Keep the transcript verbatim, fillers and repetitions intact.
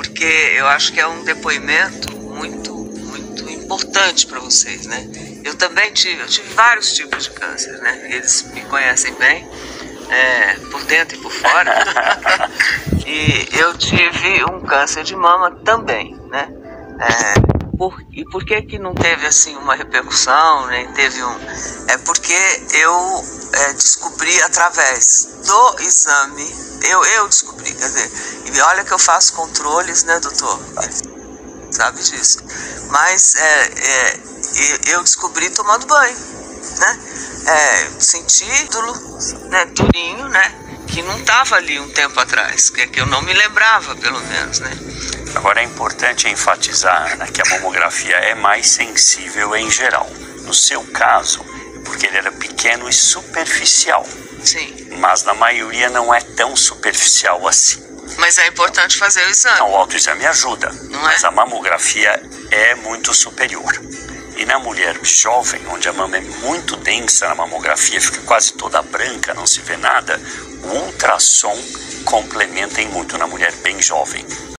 porque eu acho que é um depoimento muito, muito importante para vocês, né? Eu também tive, eu tive vários tipos de câncer, né? Eles me conhecem bem, é, por dentro e por fora. E eu tive um câncer de mama também, né? É, por, e por que que não teve assim uma repercussão, nem teve um... É porque eu é, descobri através do exame, eu, eu descobri, quer dizer, e olha que eu faço controles, né, doutor? Sabe disso. Mas é, é, eu descobri tomando banho, né? É, senti ídolo, né, durinho, né? Que não estava ali um tempo atrás, que, que eu não me lembrava, pelo menos, né? Agora é importante enfatizar, Ana, que a mamografia é mais sensível em geral. No seu caso, porque ele era pequeno e superficial. Sim. Mas na maioria não é tão superficial assim. Mas é importante fazer o exame. Então, o autoexame ajuda, não mas é? a mamografia é muito superior. E na mulher jovem, onde a mama é muito densa na mamografia, fica quase toda branca, não se vê nada, o ultrassom complementa em muito na mulher bem jovem.